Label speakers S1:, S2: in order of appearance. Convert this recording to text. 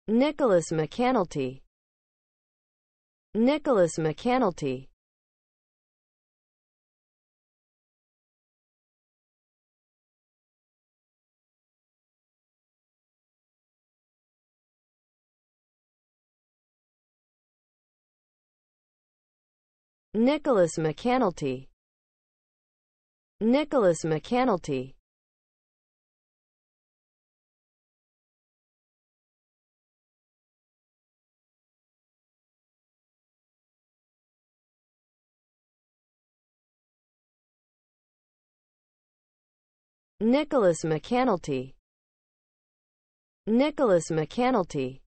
S1: Nicholas McAnulty. Nicholas McAnulty. Nicholas McAnulty. Nicholas McAnulty. Nicholas McAnulty. Nicholas McAnulty.